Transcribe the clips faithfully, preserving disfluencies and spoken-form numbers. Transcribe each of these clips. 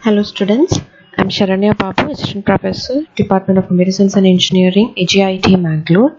Hello students, I'm Sharanya Babu, Assistant Professor, Department of Computer Science and Engineering, A G I T Mangalore.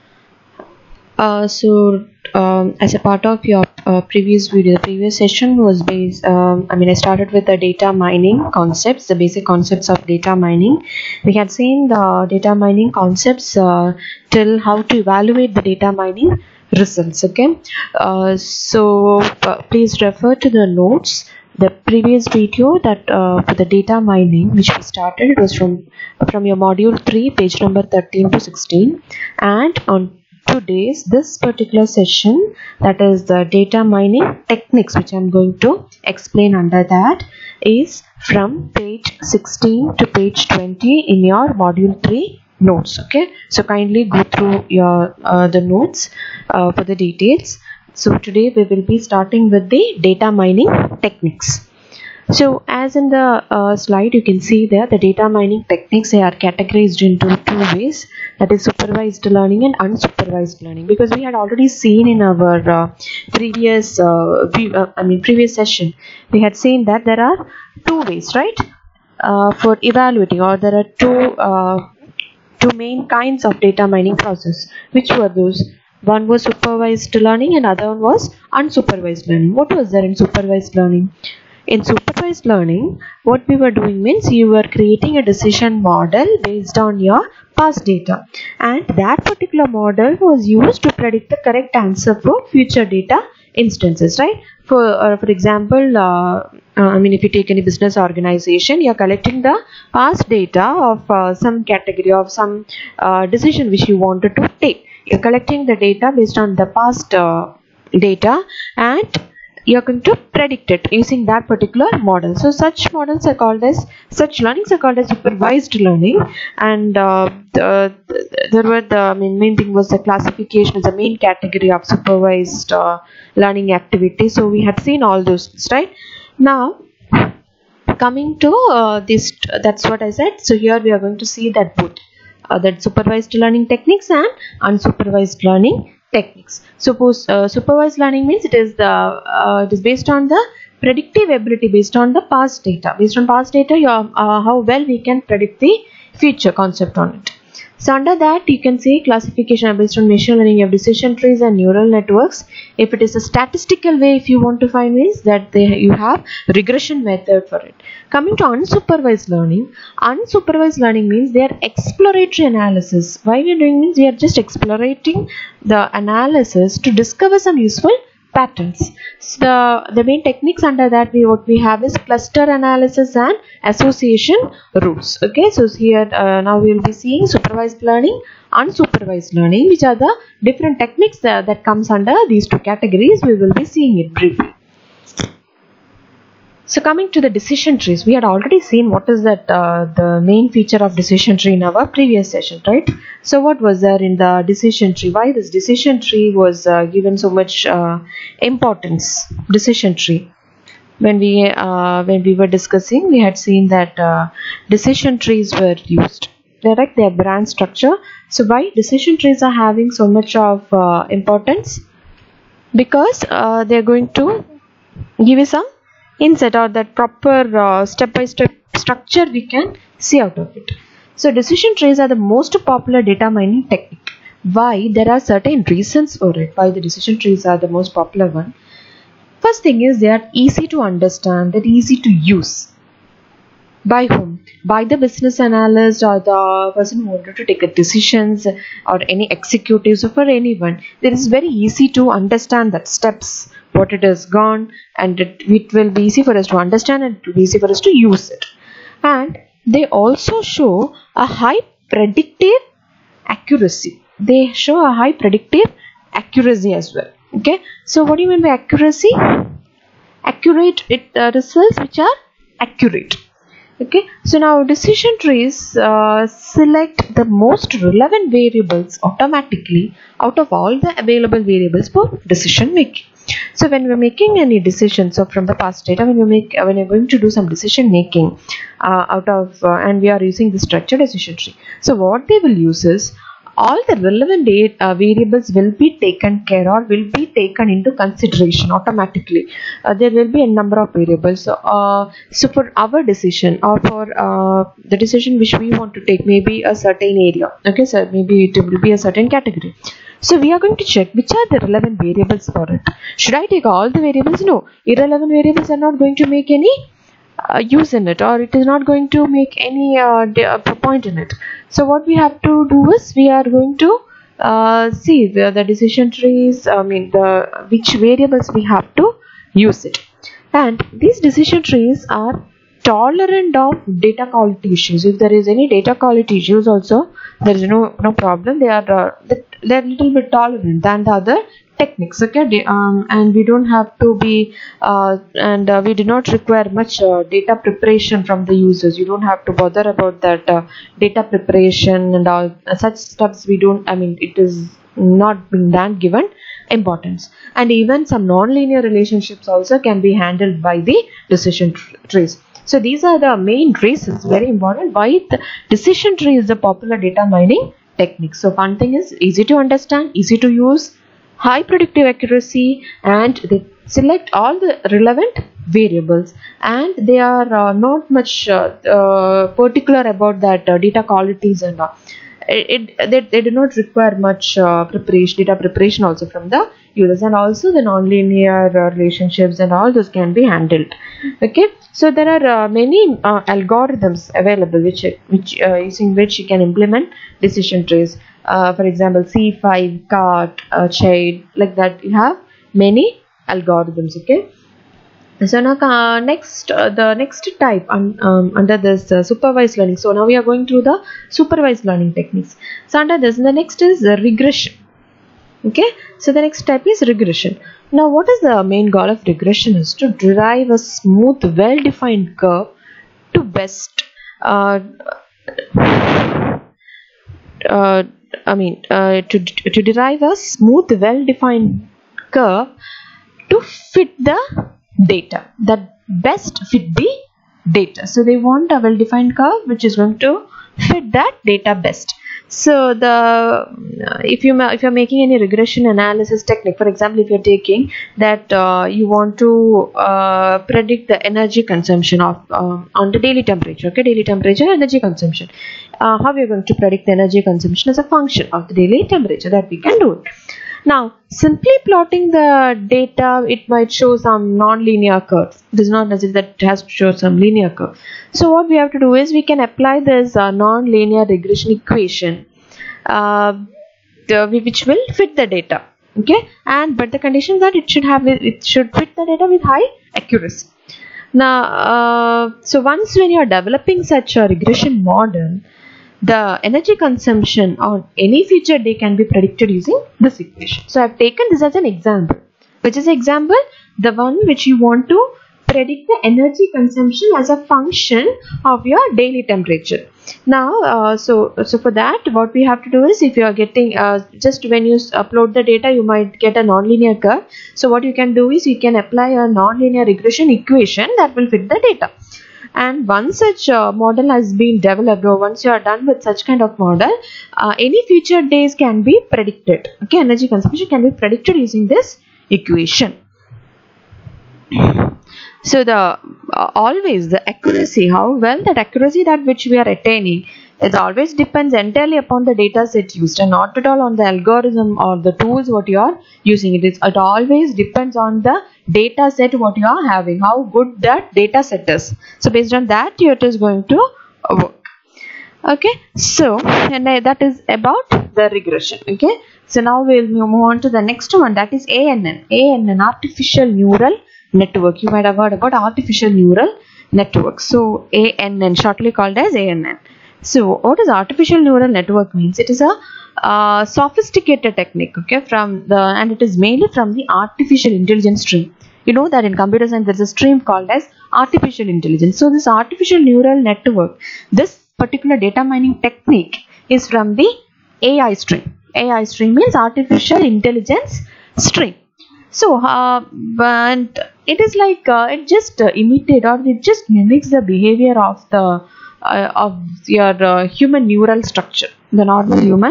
Uh, so, um, as a part of your uh, previous video, the previous session was based, um, I mean I started with the data mining concepts, the basic concepts of data mining. We had seen the data mining concepts uh, till how to evaluate the data mining results, okay. Uh, so, uh, please refer to the notes. The previous video that uh, for the data mining which we started, it was from from your module three, page number thirteen to sixteen, and on today's this particular session, that is the data mining techniques, which I'm going to explain under that, is from page sixteen to page twenty in your module three notes, okay. So kindly go through your uh, the notes uh, for the details. So today we will be starting with the data mining techniques. So as in the uh, slide you can see there, the data mining techniques, they are categorized into two ways, that is supervised learning and unsupervised learning, because we had already seen in our uh, previous uh, view, uh, I mean previous session, we had seen that there are two ways, right, uh, for evaluating, or there are two uh, two main kinds of data mining process. Which were those? One was supervised learning and other one was unsupervised learning. What was there in supervised learning? In supervised learning, what we were doing means you were creating a decision model based on your past data, and that particular model was used to predict the correct answer for future data instances, right? For uh, for example, uh, uh, I mean if you take any business organization, you are collecting the past data of uh, some category of some uh, decision which you wanted to take. You're collecting the data based on the past uh, data, and you're going to predict it using that particular model. So such models are called as, such learnings are called as supervised learning. And uh, the, the, there were the I mean, main thing was the classification is the main category of supervised uh, learning activity. So we had seen all those, right? Now coming to uh, this, that's what I said. So here we are going to see that both Uh, that supervised learning techniques and unsupervised learning techniques. Suppose uh, supervised learning means it is the uh, it is based on the predictive ability based on the past data. Based on past data, you are, uh, how well we can predict the future concept on it. So under that you can see classification based on machine learning. You have decision trees and neural networks. If it is a statistical way, if you want to find, means that they you have regression method for it. Coming to unsupervised learning, unsupervised learning means they are exploratory analysis. Why we are doing means we are just explorating the analysis to discover some useful patterns. So the, the main techniques under that we what we have is cluster analysis and association rules. Okay, so here uh, now we will be seeing supervised learning, unsupervised learning, which are the different techniques that, that comes under these two categories. We will be seeing it briefly. So coming to the decision trees, we had already seen what is that uh, the main feature of decision tree in our previous session, right? So what was there in the decision tree? Why this decision tree was uh, given so much uh, importance? Decision tree. When we uh, when we were discussing, we had seen that uh, decision trees were used. They're like their branch structure. So why decision trees are having so much of uh, importance? Because uh, they're going to give you some insight, or that proper uh, step-by-step structure we can see out of it. So decision trees are the most popular data mining technique. Why? There are certain reasons for it. Why the decision trees are the most popular one? First thing is they are easy to understand, they're easy to use. By whom? By the business analyst or the person who wanted to take a decisions, or any executives, or for anyone. It is very easy to understand that steps, what it has gone, and it, it will be easy for us to understand, and it will be easy for us to use it. And they also show a high predictive accuracy. They show a high predictive accuracy as well. Okay, so what do you mean by accuracy? Accurate, it uh, results which are accurate. Okay, so now decision trees uh, select the most relevant variables automatically out of all the available variables for decision making. So when we're making any decisions, so from the past data, when you make when you're going to do some decision making uh, out of uh, and we are using the structured decision tree. So what they will use is all the relevant uh, variables will be taken care or will be taken into consideration automatically. Uh, there will be a number of variables. So, uh, so for our decision or for uh, the decision which we want to take, maybe a certain area, okay, so maybe it will be a certain category. So we are going to check which are the relevant variables for it. Should I take all the variables? No, irrelevant variables are not going to make any Uh, use in it, or it is not going to make any uh, uh, point in it. So what we have to do is we are going to uh, see the, the decision trees, I mean the which variables we have to use it, and these decision trees are tolerant of data quality issues. If there is any data quality issues also, there is no no problem. They are uh, they are little bit tolerant than the other techniques, okay. They, um, and we don't have to be uh, and uh, we do not require much uh, data preparation from the users. You don't have to bother about that uh, data preparation and all uh, such stuffs. We don't, I mean, it is not being done given importance. And even some non-linear relationships also can be handled by the decision trees. So these are the main reasons, very important, why the decision tree is the popular data mining technique. So one thing is easy to understand, easy to use, high predictive accuracy, and they select all the relevant variables, and they are uh, not much uh, uh, particular about that uh, data qualities and all. It, it they, they do not require much uh, preparation, data preparation also from the users, and also the non-linear uh, relationships and all those can be handled, okay. So there are uh, many uh, algorithms available which which uh, using which you can implement decision trees. Uh, for example, C five, C A R T, uh, Shade, like that. You have many algorithms, okay. So now uh, next uh, the next type un, um, under this uh, supervised learning. So now we are going through the supervised learning techniques. So under this, the next is uh, regression, okay. So the next type is regression. Now what is the main goal of regression? Is to derive a smooth, well-defined curve to best uh, uh, I mean uh, to, to derive a smooth, well-defined curve to fit the data, that best fit the data. So they want a well-defined curve which is going to fit that data best. So the if you if you're making any regression analysis technique, for example, if you're taking that uh, you want to uh, predict the energy consumption of uh, on the daily temperature, okay, daily temperature, energy consumption. Uh, how we are going to predict the energy consumption as a function of the daily temperature, that we can do it. Now, simply plotting the data, it might show some non-linear curves. It is not necessary that it has to show some linear curve. So what we have to do is we can apply this uh, non-linear regression equation, uh, the, which will fit the data, okay. And but the condition that it should have it should fit the data with high accuracy. Now, uh, so once when you are developing such a regression model, the energy consumption on any future day can be predicted using this equation. So I have taken this as an example. Which is example? The one which you want to predict the energy consumption as a function of your daily temperature. Now, uh, so so for that, what we have to do is, if you are getting uh, just when you upload the data, you might get a nonlinear curve. So what you can do is you can apply a nonlinear regression equation that will fit the data. And once such uh, model has been developed, or once you are done with such kind of model, uh, any future days can be predicted, okay. Energy consumption can be predicted using this equation. So the uh, always the accuracy, how well that accuracy that which we are attaining, it always depends entirely upon the data set used, and not at all on the algorithm or the tools what you are using. It is it always depends on the data set what you are having, how good that data set is. So based on that, it is going to work, okay. So and uh, that is about the regression, okay. So now we'll move on to the next one, that is A N N. A N N, artificial neural network. You might have heard about artificial neural network. So A N N, shortly called as A N N. So what is artificial neural network means? It is a uh, sophisticated technique, okay, from the and it is mainly from the artificial intelligence stream. You know that in computer science there is a stream called as artificial intelligence. So this artificial neural network, this particular data mining technique is from the A I stream. A I stream means artificial intelligence stream. So uh, but it is like uh, it just uh, imitates or it just mimics the behavior of the uh, of your uh, human neural structure, the normal human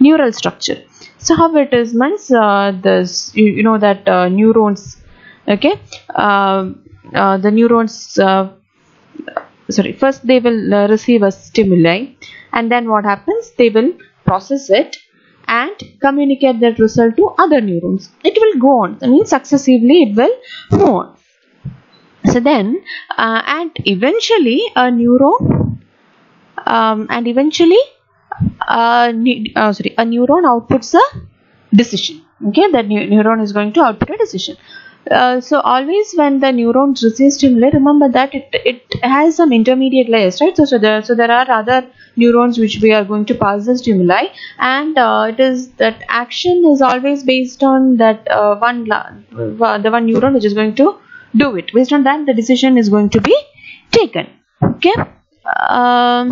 neural structure. So how it is means uh, this you, you know that uh, neurons, okay, uh, uh, the neurons uh, sorry first they will uh, receive a stimuli, and then what happens, they will process it and communicate that result to other neurons. It will go on, I mean successively it will move on. So then uh, and eventually a neuron um, and eventually uh, ne uh, sorry a neuron outputs a decision. Okay, that ne neuron is going to output a decision. Uh, so always when the neuron receives stimuli, remember that it it has some intermediate layers, right? So so there so there are other neurons which we are going to pass the stimuli, and uh, it is that action is always based on that uh, one the one neuron which is going to do it. Based on that, the decision is going to be taken. Okay. Um,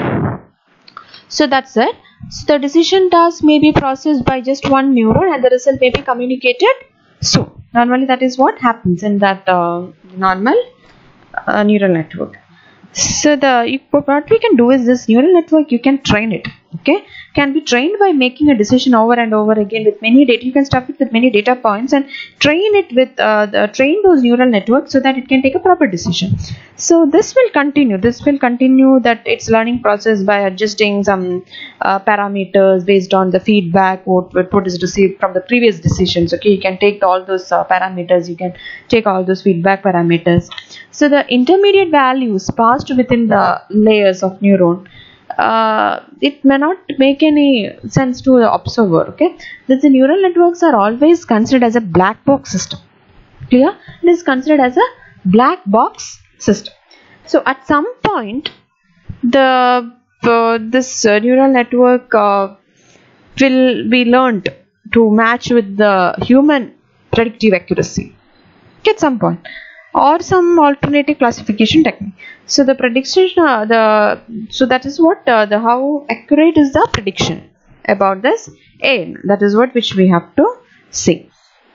so that's it. So the decision task may be processed by just one neuron, and the result may be communicated soon. Normally, that is what happens in that uh, normal uh, neural network. So the what we can do is this neural network, you can train it. Okay, can be trained by making a decision over and over again with many data. You can stuff it with many data points and train it with uh, the, train those neural networks so that it can take a proper decision. So this will continue. This will continue that its learning process by adjusting some uh, parameters based on the feedback what, what is received from the previous decisions. Okay, you can take all those uh, parameters. You can take all those feedback parameters. So the intermediate values passed within the layers of neuron, uh, it may not make any sense to the observer. Okay, the neural networks are always considered as a black box system. Clear? It is considered as a black box system. So at some point, the uh, this uh, neural network uh, will be learned to match with the human predictive accuracy. Okay, at some point, or some alternative classification technique. So the prediction, uh, the so that is what uh, the how accurate is the prediction about this A N N. That is what which we have to see.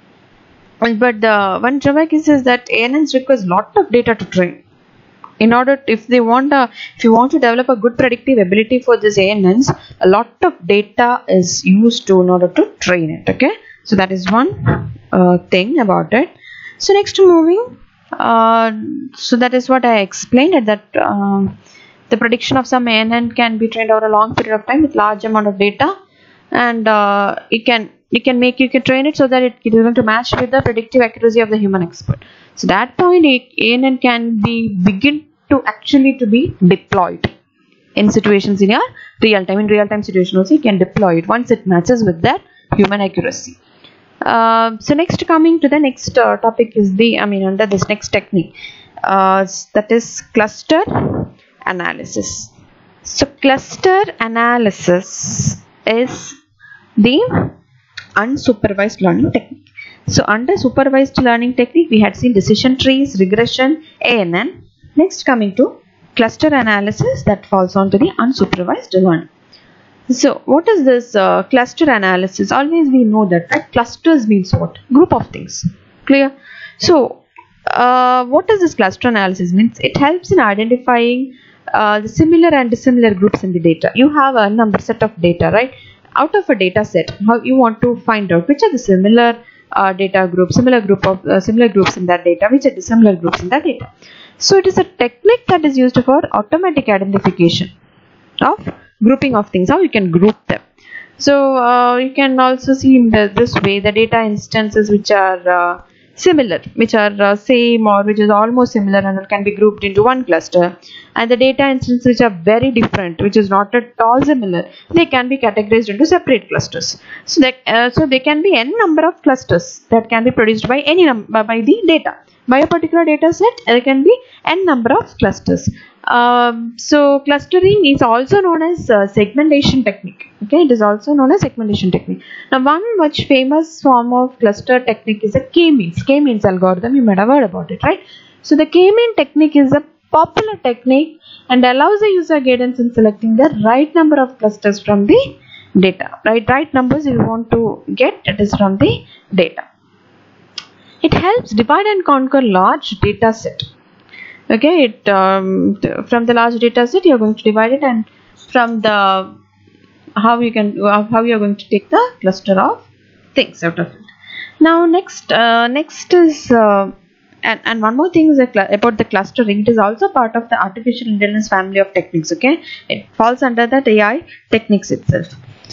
But the one drawback is, is that A N Ns requires lot of data to train. In order to, if they want a, if you want to develop a good predictive ability for this A N Ns, a lot of data is used to in order to train it. Okay, so that is one uh, thing about it. So next moving. Uh, so that is what I explained, at that um, the prediction of some A N N can be trained over a long period of time with large amount of data, and uh, it can you can make you can train it so that it is going to match with the predictive accuracy of the human expert. So that point A N N can be begin to actually to be deployed in situations in your real time in real time situation also you can deploy it once it matches with that human accuracy. Uh, so next, coming to the next uh, topic is the I mean under this next technique, uh, that is cluster analysis. So cluster analysis is the unsupervised learning technique. So under supervised learning technique, we had seen decision trees, regression, A N N. Next, coming to cluster analysis, that falls onto the unsupervised learning. So what is this uh, cluster analysis? Always we know that, right? Clusters means what? Group of things. Clear? So uh, what does this cluster analysis means? It helps in identifying uh, the similar and dissimilar groups in the data. You have a number set of data, right? Out of a data set, how you want to find out which are the similar uh, data groups, similar group of uh, similar groups in that data, which are dissimilar groups in that data. So it is a technique that is used for automatic identification of grouping of things, how you can group them. So uh, you can also see in the, this way the data instances which are uh, similar, which are uh, same or which is almost similar, and it can be grouped into one cluster, and the data instances which are very different, which is not at all similar, they can be categorized into separate clusters. So that uh, so there can be n number of clusters that can be produced by any number by the data. By a particular data set, there can be n number of clusters. Um, so clustering is also known as uh, segmentation technique. Okay, it is also known as segmentation technique. Now, one much famous form of cluster technique is a K-means. K-means algorithm. You might have heard about it, right? So the K-mean technique is a popular technique and allows the user guidance in selecting the right number of clusters from the data. Right, right numbers you want to get, it is from the data. It helps divide and conquer large data set. Okay, it um, from the large data set you are going to divide it, and from the how you can how you are going to take the cluster of things out of it. Now next uh, next is uh, and, and one more thing is about the clustering. It is also part of the artificial intelligence family of techniques. Okay, it falls under that A I techniques itself.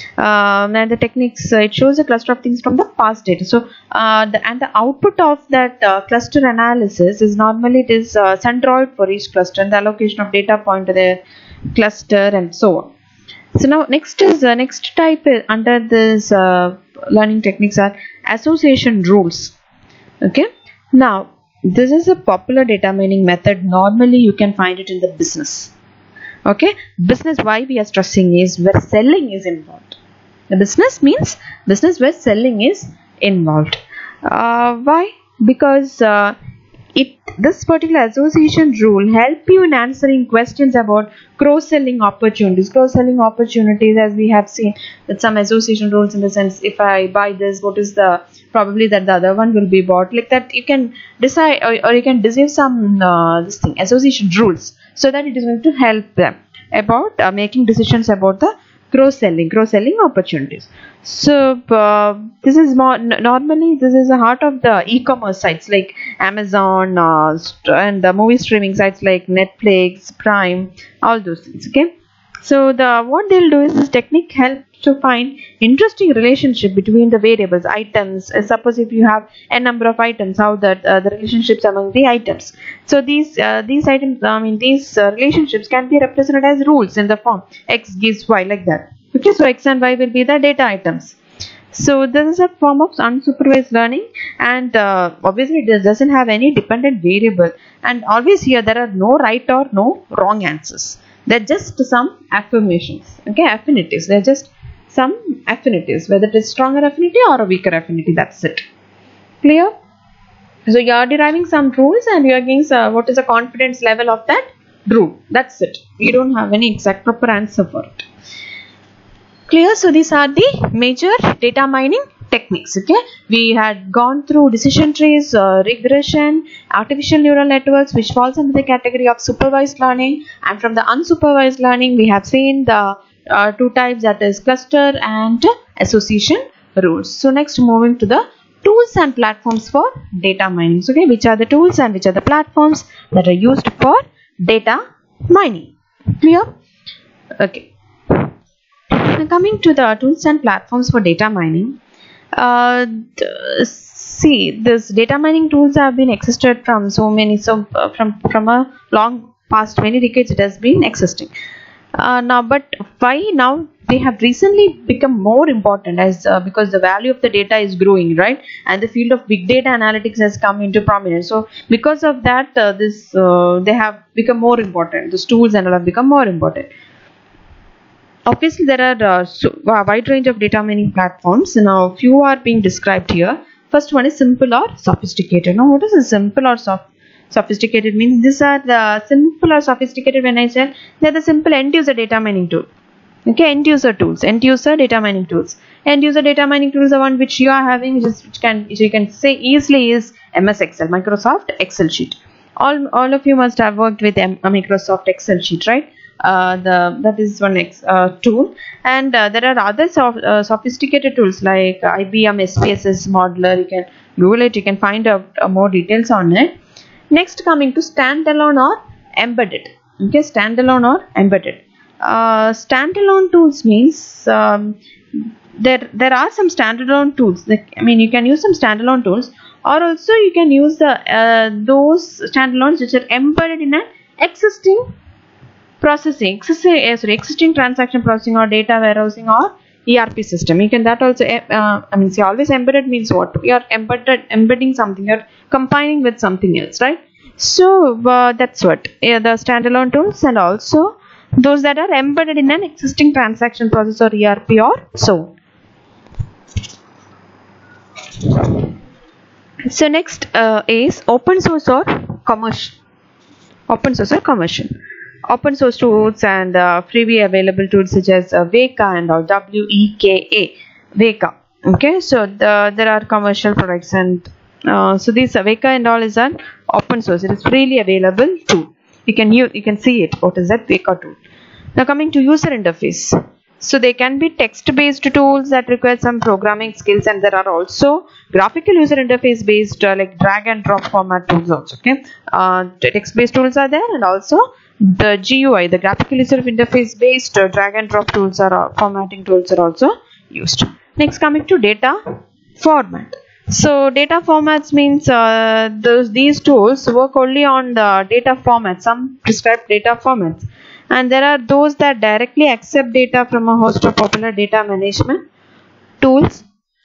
Um, and the techniques, uh, it shows a cluster of things from the past data. So uh, the, and the output of that uh, cluster analysis is normally it is uh, centroid for each cluster, and the allocation of data point to the cluster and so on. So now next is uh, next type is, under this uh, learning techniques are association rules. Okay, now this is a popular data mining method. Normally you can find it in the business. Okay, business, why we are stressing is where selling is involved. The business means business where selling is involved. Uh, why? Because uh, it this particular association rule help you in answering questions about cross-selling opportunities. Cross-selling opportunities, as we have seen that some association rules, in the sense, if I buy this, what is the probably that the other one will be bought, like that. You can decide, or, or you can deceive some uh, this thing association rules, so that it is going to help them about uh, making decisions about the cross-selling cross-selling opportunities. So uh, this is more normally this is the heart of the e-commerce sites like Amazon uh, and the movie streaming sites like Netflix, Prime, all those things. Okay, so the what they'll do is this technique helps to find interesting relationship between the variables, items. Uh, suppose if you have a number of items, how that uh, the relationships among the items. So these uh, these items, I mean these uh, relationships can be represented as rules in the form X gives Y, like that. Okay, so X and Y will be the data items. So this is a form of unsupervised learning, and uh, obviously it doesn't have any dependent variable, and always here there are no right or no wrong answers. They're just some affirmations. Okay, affinities. They're just some affinities, whether it is stronger affinity or a weaker affinity. That's it. Clear? So you are deriving some rules, and you are getting uh, what is the confidence level of that rule. That's it. You don't have any exact proper answer for it. Clear? So these are the major data mining techniques. Okay, we had gone through decision trees, uh, regression, artificial neural networks, which falls under the category of supervised learning, and from the unsupervised learning we have seen the uh, two types, that is cluster and association rules. So next, moving to the tools and platforms for data mining. So, okay, which are the tools and which are the platforms that are used for data mining? Clear? Okay. Now coming to the tools and platforms for data mining, uh, see, this data mining tools have been existed from so many, so uh, from from a long past many decades it has been existing. Uh, now, but why now they have recently become more important, as uh, because the value of the data is growing, right? And the field of big data analytics has come into prominence. So because of that, uh, this uh, they have become more important. These tools and all have become more important. Obviously, there are uh, so, a wide range of data mining platforms. Now, few are being described here. First one is simple or sophisticated. Now, what is a simple or soft? Sophisticated means these are the simple or sophisticated. When I say they are the simple end user data mining tool. Okay, end user tools, end user data mining tools. End user data mining tools are one which you are having, which, is, which can which you can say easily is M S Excel, Microsoft Excel sheet. All all of you must have worked with M, a Microsoft Excel sheet, right? Uh, the that is one ex, uh, tool, and uh, there are other soft, uh, sophisticated tools like I B M S P S S Modeler. You can Google it, you can find out uh, more details on it. Next, coming to standalone or embedded. Okay, standalone or embedded. Uh, standalone tools means um, there there are some standalone tools. Like, I mean, you can use some standalone tools, or also you can use the uh, those standalones which are embedded in an existing processing, existing, uh, sorry, existing transaction processing or data warehousing or E R P system. You can that also. Uh, I mean, see, always embedded means what? You are embedded, embedding something. You are combining with something else, right? So uh, that's what uh, the standalone tools, and also those that are embedded in an existing transaction process or E R P or so. So next uh, is open source or commercial. Open source or commercial. Open source tools and uh, freely available tools such as uh, Weka and all, W E K A, Weka. Okay, so the, there are commercial products, and uh, so this uh, Weka and all is an open source. It is freely available tool. You can use, you can see it. What is that Weka tool? Now coming to user interface. So they can be text-based tools that require some programming skills, and there are also graphical user interface based uh, like drag and drop format tools also. Okay, uh, text-based tools are there, and also the G U I, the graphical user interface based uh, drag and drop tools are uh, formatting tools are also used. Next, coming to data format. So data formats means uh, those these tools work only on the data formats, some prescribed data formats. And there are those that directly accept data from a host of popular data management tools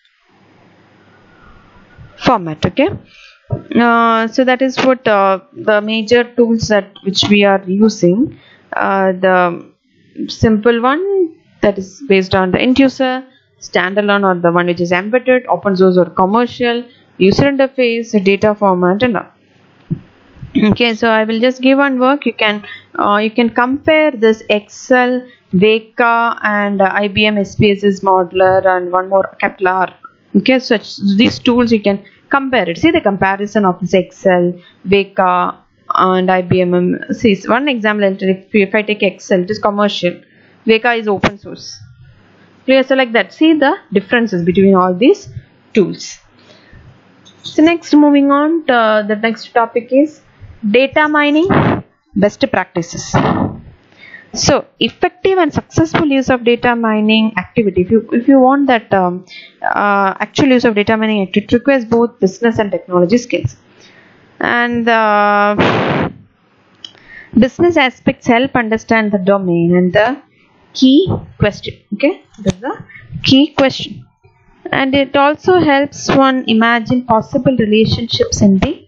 format. Okay, uh, so that is what uh, the major tools that which we are using. Uh, the simple one that is based on the end user, standalone or the one which is embedded, open source or commercial, user interface, data format, and all. Okay, so I will just give one work. You can uh, you can compare this Excel, Veka, and uh, I B M S P S S Modeler, and one more capital R. Okay, so these tools you can compare it. See the comparison of this Excel, Veka, and I B M. See one example. If, if I take Excel, it is commercial. Veka is open source. Clear? So like that. See the differences between all these tools. So next, moving on to uh, the next topic is data mining best practices. So effective and successful use of data mining activity. If you if you want that um, uh, actual use of data mining activity, it requires both business and technology skills. And uh, business aspects help understand the domain and the key question. Okay, that's the key question. And it also helps one imagine possible relationships in the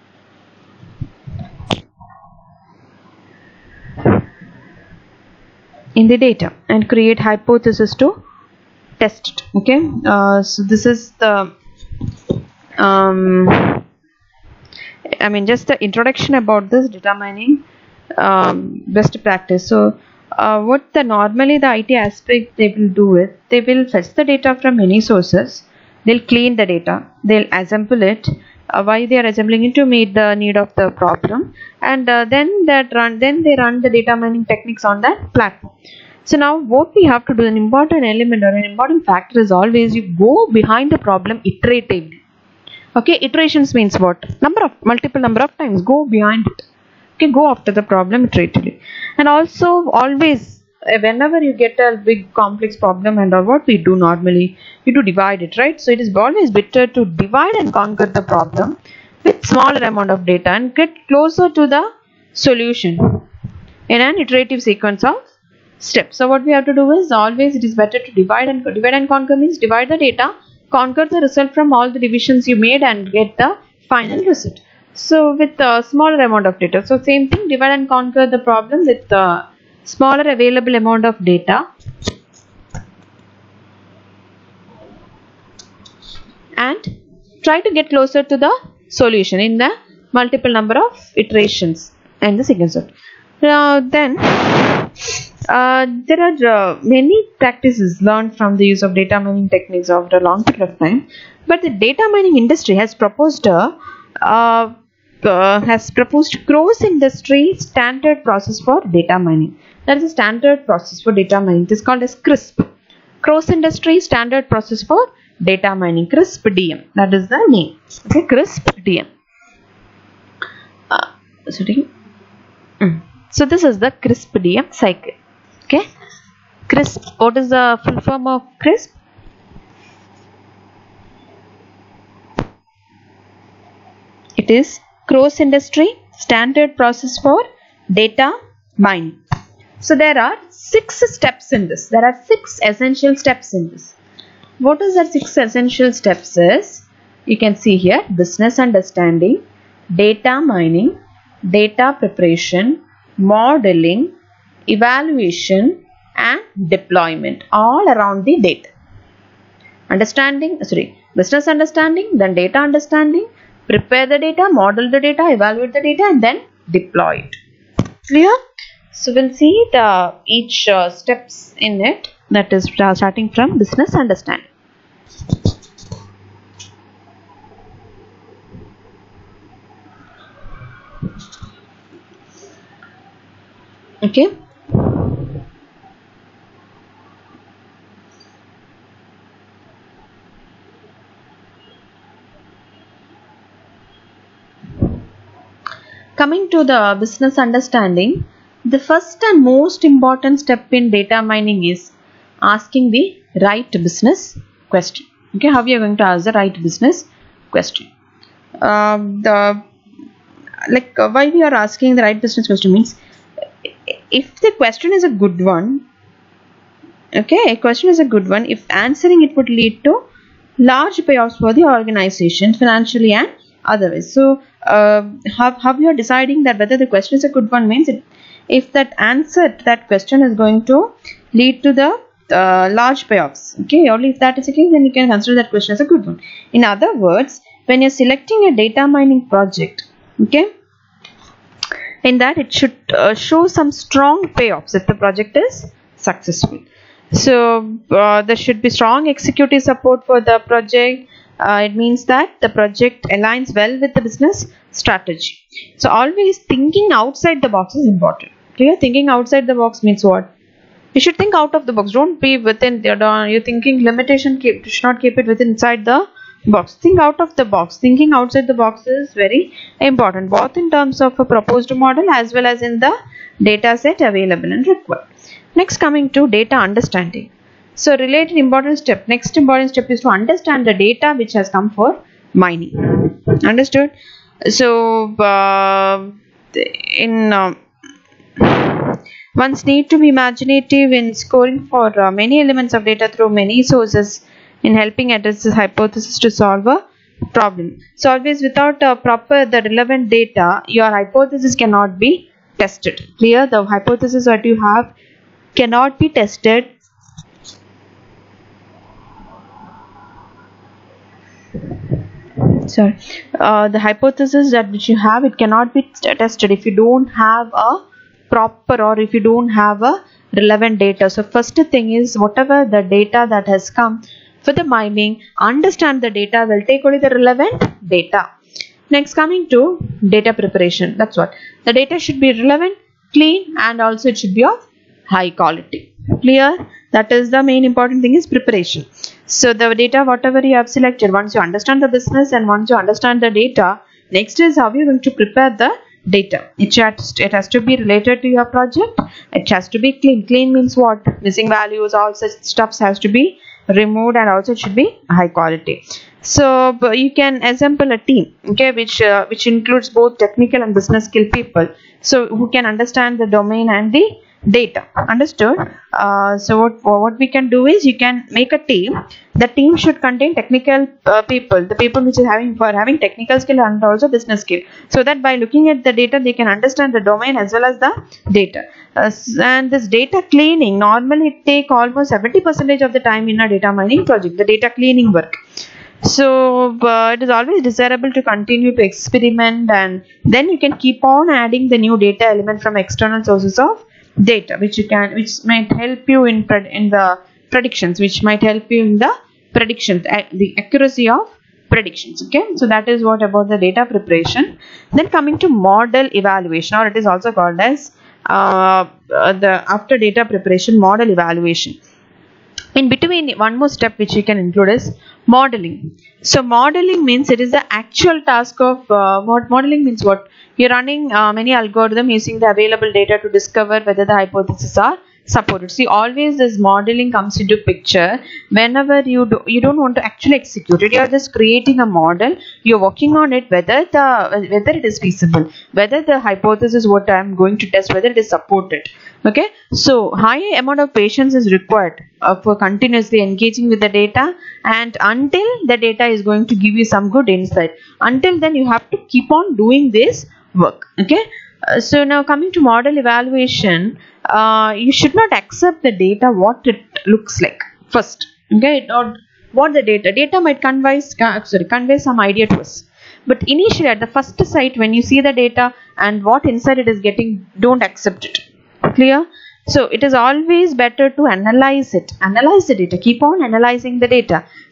in the data and create hypothesis to test it. Okay, uh, so this is the um, I mean just the introduction about this data mining um, best practice. So uh, what the normally the I T aspect they will do it, they will fetch the data from many sources, they'll clean the data, they'll assemble it. Uh, why they are assembling it? To meet the need of the problem, and uh, then that run then they run the data mining techniques on that platform. So now what we have to do, an important element or an important factor is always you go behind the problem iteratively. Okay, iterations means what? Number of multiple number of times go behind it. Okay, go after the problem iteratively. And also always whenever you get a big complex problem, and or what we do normally, you do divide it, right? So it is always better to divide and conquer the problem with smaller amount of data and get closer to the solution in an iterative sequence of steps. So what we have to do is always it is better to divide and divide and conquer means divide the data, conquer the result from all the divisions you made and get the final result. So with a smaller amount of data. So same thing, divide and conquer the problem with the smaller available amount of data and try to get closer to the solution in the multiple number of iterations and the sequence. Now then uh, there are uh, many practices learned from the use of data mining techniques after a long period of time, but the data mining industry has proposed a uh, uh, has proposed cross industry standard process for data mining. That is a standard process for data mining. It is called as CRISP, cross industry standard process for data mining, CRISP D M. That is the name. Okay, CRISP D M. Uh, sorry. Mm. So this is the CRISP D M cycle. Okay, CRISP. What is the full form of CRISP? It is cross industry standard process for data mining. So there are six steps in this. There are six essential steps in this. What is the six essential steps is? You can see here: business understanding, data mining, data preparation, modeling, evaluation, and deployment, all around the data. Understanding, sorry, business understanding, then data understanding, prepare the data, model the data, evaluate the data, and then deploy it. Clear? So we'll see the each uh, steps in it, that is uh, starting from business understanding. Okay. Coming to the business understanding, the first and most important step in data mining is asking the right business question. Okay, how we are going to ask the right business question? Um, the like uh, why we are asking the right business question means, if the question is a good one, okay, a question is a good one, if answering it would lead to large payoffs for the organization financially and otherwise. So uh, how, how you are deciding that whether the question is a good one means, it, if that answer to that question is going to lead to the uh, large payoffs, okay, only if that is the case, then you can consider that question as a good one. In other words, when you're selecting a data mining project, okay, in that it should uh, show some strong payoffs if the project is successful. So uh, there should be strong executive support for the project. Uh, it means that the project aligns well with the business strategy. So always thinking outside the box is important. Clear? Thinking outside the box means what? You should think out of the box. Don't be within. You're thinking limitation. Keep, you should not keep it within inside the box. Think out of the box. Thinking outside the box is very important, both in terms of a proposed model as well as in the data set available and required. Next, coming to data understanding. So related important step, next important step is to understand the data which has come for mining. Understood? So uh, in uh, one's need to be imaginative in scoring for uh, many elements of data through many sources in helping address this hypothesis to solve a problem. So always without uh, proper the relevant data, your hypothesis cannot be tested. Clear? The hypothesis that you have cannot be tested. Sorry, uh, the hypothesis that which you have, it cannot be tested if you don't have a proper, or if you don't have a relevant data. So first thing is, whatever the data that has come for the mining, understand the data, will take only the relevant data. Next, coming to data preparation. That's what the data should be relevant, clean, and also it should be of high quality. Clear? That is the main important thing is preparation. So the data whatever you have selected, once you understand the business and once you understand the data, next is how you are going to prepare the data. It has, it has to be related to your project. It has to be clean. Clean means what? Missing values, all such stuffs has to be removed, and also it should be high quality. So you can assemble a team, okay, which uh, which includes both technical and business skill people, so who can understand the domain and the data. Understood? Uh, so what, what we can do is, you can make a team. The team should contain technical uh, people, the people which is having for having technical skill and also business skill, so that by looking at the data they can understand the domain as well as the data. Uh, and this data cleaning, normally it take almost seventy percent of the time in a data mining project, the data cleaning work. So uh, it is always desirable to continue to experiment, and then you can keep on adding the new data element from external sources of data, which you can, which might help you in pred in the predictions, which might help you in the predictions, the accuracy of predictions. Okay, so that is what about the data preparation. Then coming to model evaluation, or it is also called as uh, the after data preparation model evaluation. In between, one more step which you can include is modeling. So modeling means it is the actual task of uh, what modeling means what you're running uh, many algorithm using the available data to discover whether the hypotheses are supported. See, always this modeling comes into picture whenever you do, you don't want to actually execute it. You are just creating a model. You're working on it, whether the whether it is feasible, whether the hypothesis what I am going to test, whether it is supported. Okay, so high amount of patience is required uh, for continuously engaging with the data, and until the data is going to give you some good insight. Until then, you have to keep on doing this work. Okay, uh, so now coming to model evaluation, uh, you should not accept the data what it looks like first. Okay, or what the data data might convey sorry convey some idea to us, but initially at the first sight, when you see the data and what insight it is getting, don't accept it. Clear? So it is always better to analyze it, analyze the data, keep on analyzing the data,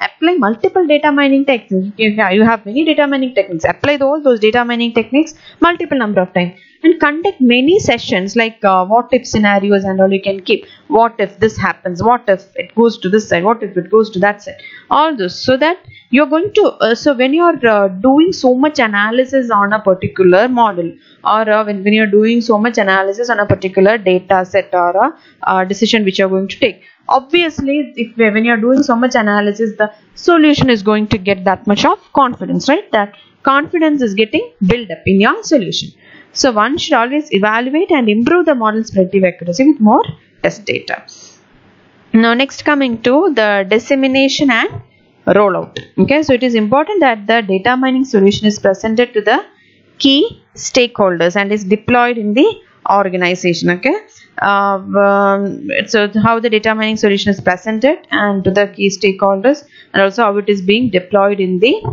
apply multiple data mining techniques. You have, you have many data mining techniques. Apply all those data mining techniques multiple number of times and conduct many sessions like uh, what if scenarios and all you can keep. What if this happens? What if it goes to this side? What if it goes to that side? All those, so that you're going to, uh, so when you're uh, doing so much analysis on a particular model, or uh, when, when you're doing so much analysis on a particular data set or a uh, decision which you're going to take, obviously if when you're doing so much analysis, the solution is going to get that much of confidence, right? That confidence is getting built up in your solution. So one should always evaluate and improve the model's predictive accuracy with more test data. Now next, coming to the dissemination and rollout. Okay, so it is important that the data mining solution is presented to the key stakeholders and is deployed in the organization. Okay, uh, um, so how the data mining solution is presented and to the key stakeholders, and also how it is being deployed in the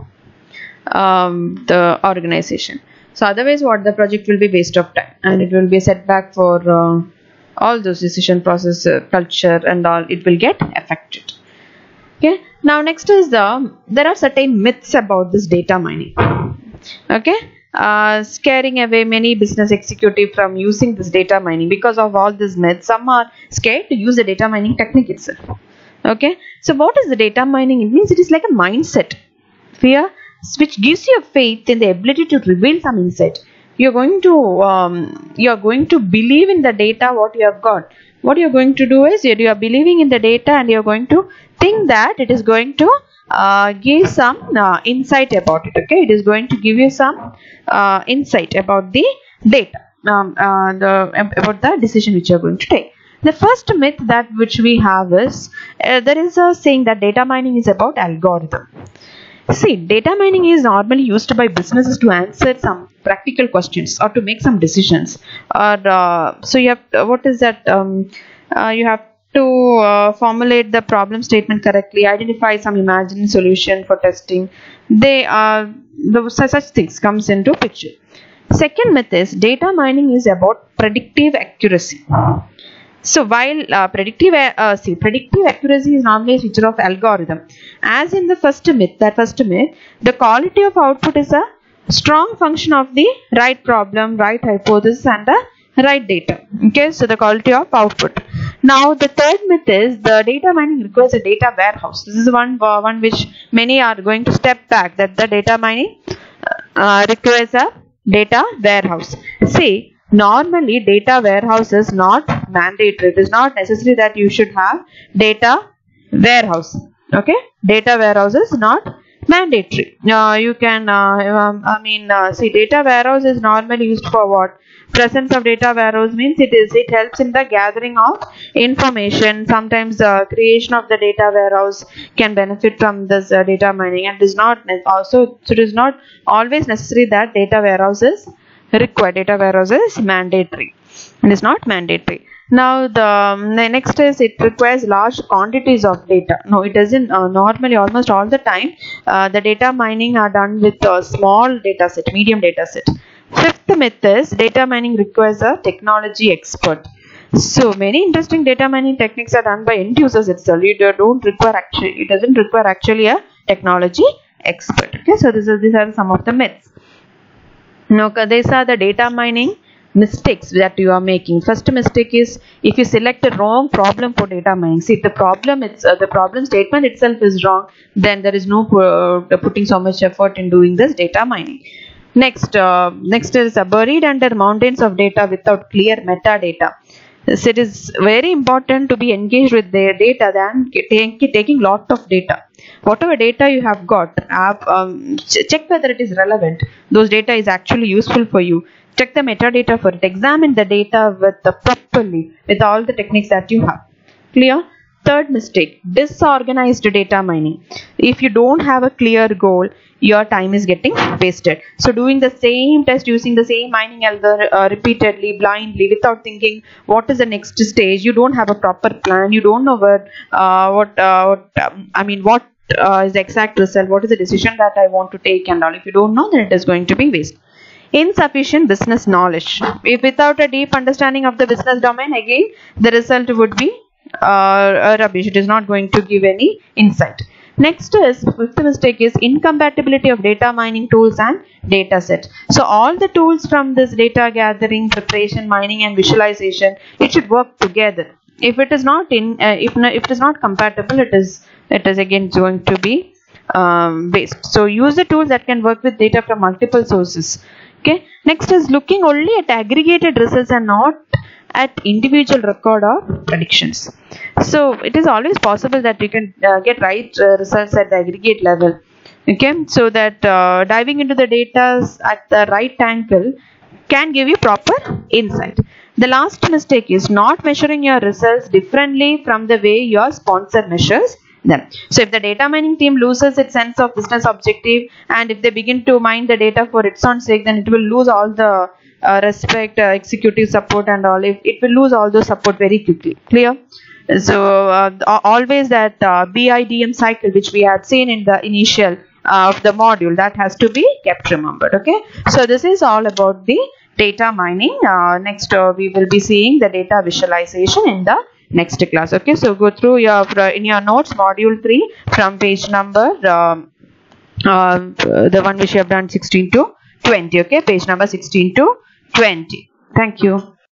um, the organization. So otherwise what the project will be waste of time and it will be a setback for uh, all those decision process, uh, culture and all, it will get affected. Okay, now next is the, there are certain myths about this data mining. Okay, uh, scaring away many business executives from using this data mining because of all these myths. Some are scared to use the data mining technique itself. Okay, so what is the data mining? It means it is like a mindset, fear, which gives you faith in the ability to reveal some insight. You're going to um, you're going to believe in the data what you have got. What you're going to do is you are believing in the data and you're going to think that it is going to uh, give some uh, insight about it. Okay, it is going to give you some uh, insight about the data, um, uh, the about the decision which you're going to take. The first myth that which we have is uh, there is a saying that data mining is about algorithm. See, data mining is normally used by businesses to answer some practical questions or to make some decisions. Or uh, so you have uh, what is that? Um, uh, you have to uh, formulate the problem statement correctly, identify some imagined solution for testing. They are the, such things comes into picture. Second myth is data mining is about predictive accuracy. So while uh, predictive uh, see predictive accuracy is normally a feature of algorithm, as in the first myth, that first myth, the quality of output is a strong function of the right problem, right hypothesis and the right data. Okay, so the quality of output. Now the third myth is the data mining requires a data warehouse. This is one uh, one which many are going to step back, that the data mining uh, requires a data warehouse. See, normally data warehouse is not mandatory. It is not necessary that you should have data warehouse. Okay, data warehouse is not mandatory. Uh, you can uh, um, I mean uh, see, data warehouse is normally used for what? Presence of data warehouse means it is it helps in the gathering of information. Sometimes the uh, creation of the data warehouse can benefit from this uh, data mining, and is not also so it is not always necessary that data warehouse is required. Data warehouse is mandatory and is not mandatory. Now the, um, the next is it requires large quantities of data. No, it doesn't. Uh, normally almost all the time uh, the data mining are done with a small data set, medium data set. Fifth myth is data mining requires a technology expert. So many interesting data mining techniques are done by end users itself. You don't require actually it doesn't require actually a technology expert. Okay, so this is these are some of the myths. Now these are the data mining mistakes that you are making. First mistake is if you select the wrong problem for data mining. See, the problem it's uh, the problem statement itself is wrong, then there is no uh, putting so much effort in doing this data mining. Next, uh, next is uh, buried under mountains of data without clear metadata. So it is very important to be engaged with their data than taking lot of data. Whatever data you have got, have, um, check whether it is relevant. Those data is actually useful for you. Check the metadata for it. Examine the data with the properly with all the techniques that you have. Clear? Third mistake, disorganized data mining. If you don't have a clear goal, your time is getting wasted. So doing the same test using the same mining algorithm uh, repeatedly, blindly, without thinking what is the next stage, you don't have a proper plan. You don't know where, uh, what, uh, what um, I mean, what uh, is the exact result, what is the decision that I want to take and all. If you don't know, then it is going to be waste. Insufficient business knowledge. If without a deep understanding of the business domain, again the result would be uh, rubbish. It is not going to give any insight. Next is fifth mistake is incompatibility of data mining tools and data set. So all the tools from this data gathering, preparation, mining and visualization, it should work together. If it is not in, uh, if, if it is not compatible, it is it is again going to be um, waste. So use the tools that can work with data from multiple sources. Okay. Next is looking only at aggregated results and not at individual record of predictions. So it is always possible that you can uh, get right uh, results at the aggregate level. Okay. So that uh, diving into the data at the right angle can give you proper insight. The last mistake is not measuring your results differently from the way your sponsor measures them. So if the data mining team loses its sense of business objective, and if they begin to mine the data for its own sake, then it will lose all the uh, respect, uh, executive support and all. If it will lose all those support very quickly. Clear? So uh, always that uh, B I D M cycle which we had seen in the initial uh, of the module, that has to be kept remembered. Okay. So this is all about the data mining. Uh, next uh, we will be seeing the data visualization in the next class. Okay, so go through your in your notes module three from page number um, uh, the one which you have done sixteen to twenty. Okay, page number sixteen to twenty. Thank you.